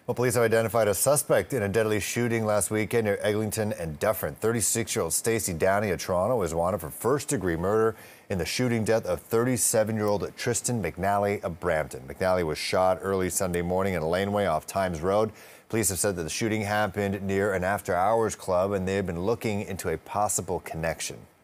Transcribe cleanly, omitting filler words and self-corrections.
Well, police have identified a suspect in a deadly shooting last weekend near Eglinton and Dufferin. 36-year-old Stacey Downey of Toronto is wanted for first-degree murder in the shooting death of 37-year-old Triston McNally of Brampton. McNally was shot early Sunday morning in a laneway off Times Road. Police have said that the shooting happened near an after-hours club, and they have been looking into a possible connection.